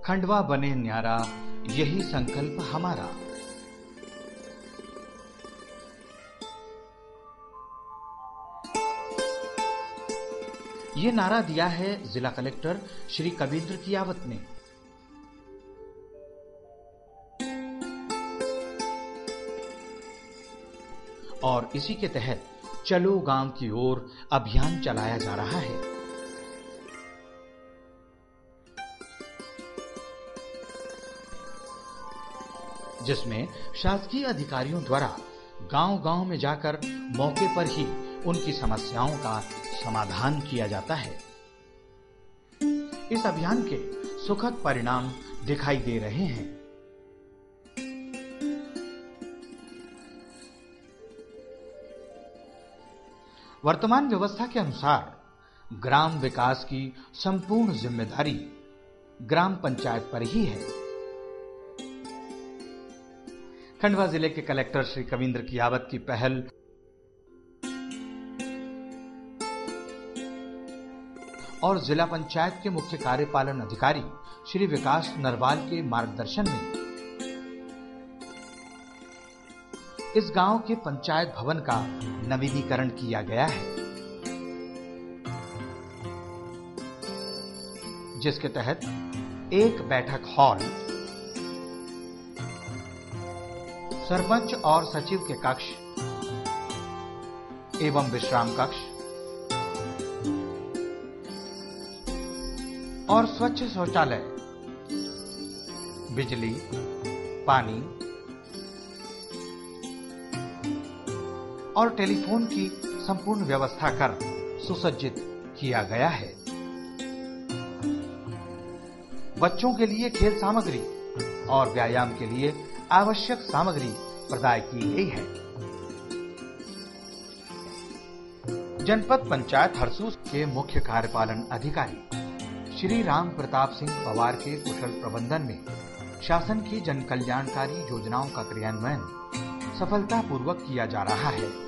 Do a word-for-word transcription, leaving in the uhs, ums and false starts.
खंडवा बने न्यारा, यही संकल्प हमारा। ये नारा दिया है जिला कलेक्टर श्री कवींद्र कियावत ने। और इसी के तहत चलो गांव की ओर अभियान चलाया जा रहा है। जिसमें शासकीय अधिकारियों द्वारा गांव-गांव में जाकर मौके पर ही उनकी समस्याओं का समाधान किया जाता है। इस अभियान के सुखद परिणाम दिखाई दे रहे हैं। वर्तमान व्यवस्था के अनुसार ग्राम विकास की संपूर्ण जिम्मेदारी ग्राम पंचायत पर ही है। खंडवा जिले के कलेक्टर श्री कवींद्र कियावत की पहल और जिला पंचायत के मुख्य कार्यपालन अधिकारी श्री विकास नरवाल के मार्गदर्शन में इस गांव के पंचायत भवन का नवीनीकरण किया गया है, जिसके तहत एक बैठक हॉल, सरपंच और सचिव के कक्ष एवं विश्राम कक्ष और स्वच्छ शौचालय, बिजली, पानी और टेलीफोन की संपूर्ण व्यवस्था कर सुसज्जित किया गया है। बच्चों के लिए खेल सामग्री और व्यायाम के लिए आवश्यक सामग्री प्रदान की गई है। जनपद पंचायत हरसूद के मुख्य कार्यपालन अधिकारी श्री राम प्रताप सिंह पवार के कुशल प्रबंधन में शासन की जन कल्याणकारी योजनाओं का क्रियान्वयन सफलतापूर्वक किया जा रहा है।